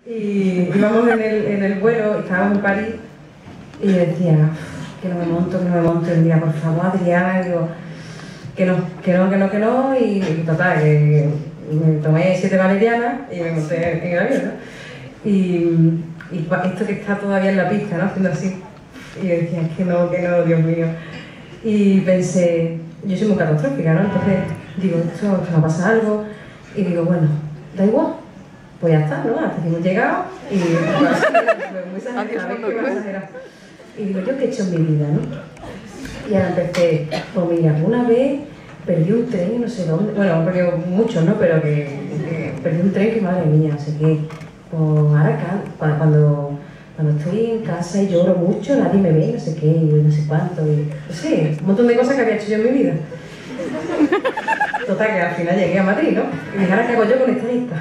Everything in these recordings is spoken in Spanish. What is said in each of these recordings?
Y íbamos en el vuelo, y estábamos en París, y yo decía, que no me monto, y mira, por favor, Adriana, y digo, que no, y total, que me tomé 7 valerianas y me monté en el avión, ¿no? Y esto que está todavía en la pista, ¿no? Haciendo así, y yo decía, que no, Dios mío. Y pensé, yo soy muy catastrófica, ¿no? Entonces digo, esto va a pasar algo, y digo, bueno, da igual, pues ya está, ¿no? Hasta que hemos llegado, y muy exagerada. Y digo, ¿yo qué he hecho en mi vida, no? Y ahora empecé, pues mira, una vez perdí un tren, no sé dónde, bueno, he perdido muchos, ¿no? Pero que perdí un tren que madre mía, no sé qué. Pues ahora cuando estoy en casa y lloro mucho, nadie me ve, no sé qué, y no sé cuánto, y no sé, un montón de cosas que había hecho yo en mi vida. Total, que al final llegué a Madrid, ¿no? Y dije, ¿ahora qué hago yo con esta lista?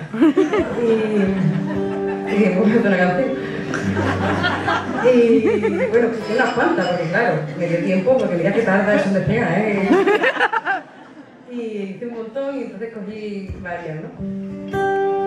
Y dije, pues me una canción. Y bueno, hice unas cuantas, porque claro, me dio tiempo, porque mira que tarda eso en despegar, ¿eh? Y hice un montón y entonces cogí varias, ¿no?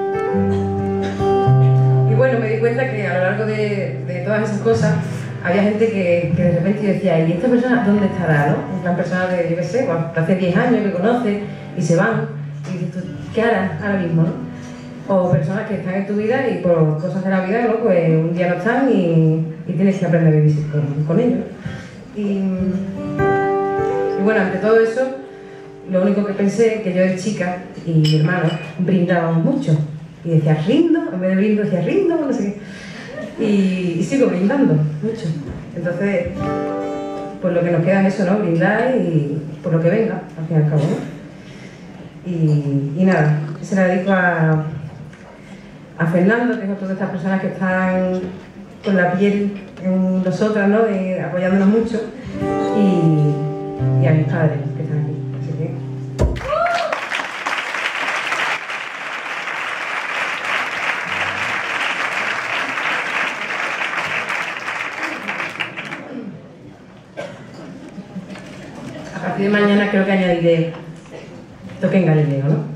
Y bueno, me di cuenta que a lo largo de todas esas cosas había gente que de repente yo decía, ¿y esta persona dónde estará, no? En plan persona de, yo qué sé, pues, hace 10 años que conoces y se van, y dices tú, ¿qué harás ahora mismo, no? O personas que están en tu vida y por cosas de la vida, ¿no? Pues un día no están y tienes que aprender a vivir con ellos. Y bueno, ante todo eso, lo único que pensé, que yo de chica y mi hermano brindábamos mucho. Y decía, rindo, en vez de brindo decía, rindo, no sé qué. Y sigo brindando mucho. Entonces, pues lo que nos queda es eso, ¿no? Brindar y por lo que venga, al fin y al cabo, ¿no? Y nada, se la dedico a Fernando, que es otra de estas personas que están con la piel en nosotras, ¿no? Apoyándonos mucho, y a mis padres que están aquí. Así que... A partir de mañana creo que añadiré toque en Galileo, ¿no?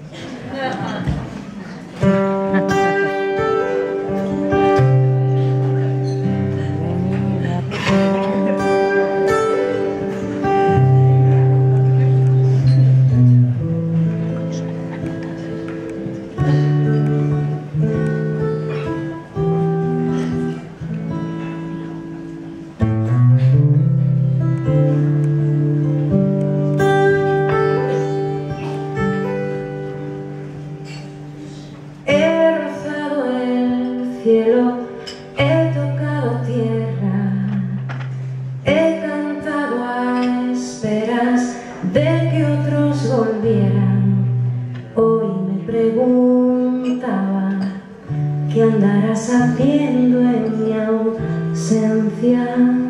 Cielo, he tocado tierra, he cantado a esperas de que otros volvieran. Hoy me preguntaba qué andarás haciendo en mi ausencia.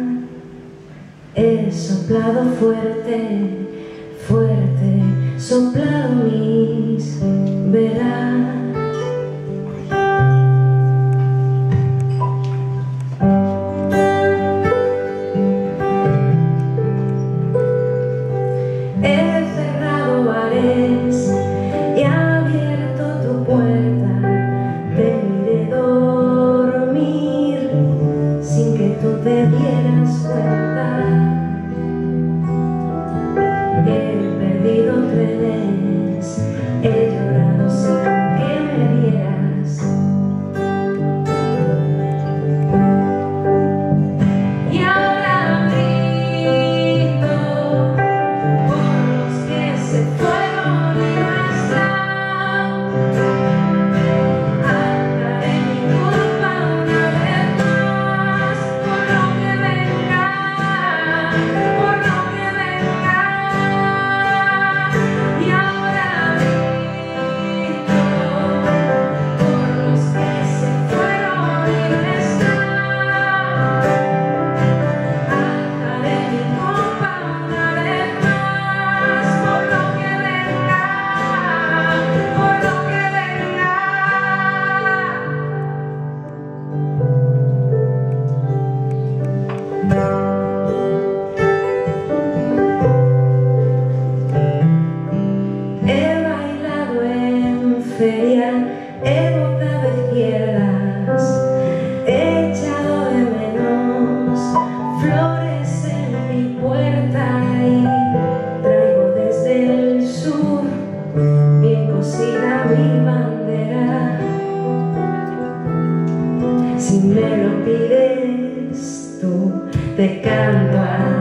He soplado fuerte, fuerte, soplado mis velas. pides tú, te canto a